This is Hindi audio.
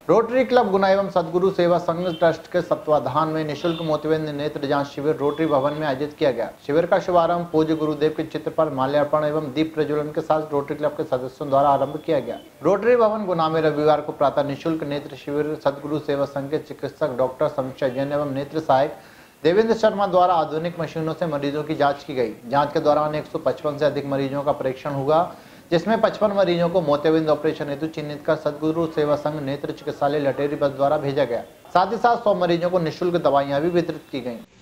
रोटरी क्लब गुना एवं सदगुरु सेवा संघ ट्रस्ट के तत्वाधान में निःशुल्क मोतियाबिंद नेत्र जांच शिविर रोटरी भवन में आयोजित किया गया। शिविर का शुभारंभ पूज्य गुरुदेव के चित्र पर माल्यार्पण एवं दीप प्रज्वलन के साथ रोटरी क्लब के सदस्यों द्वारा आरंभ किया गया। रोटरी भवन गुना में रविवार को प्रातः निःशुल्क नेत्र शिविर सदगुरु सेवा संघ के चिकित्सक डॉक्टर समीक्षा जैन एवं नेत्र सहायक देवेंद्र शर्मा द्वारा आधुनिक मशीनों से मरीजों की जांच की गई। जांच के दौरान 155 से अधिक मरीजों का परीक्षण हुआ, जिसमें 55 मरीजों को मोतियाबिंद ऑपरेशन हेतु चिन्हित कर सदगुरु सेवा संघ नेत्र चिकित्सालय लटेरी बस द्वारा भेजा गया। साथ ही साथ 100 मरीजों को निःशुल्क दवाइयां भी वितरित की गईं।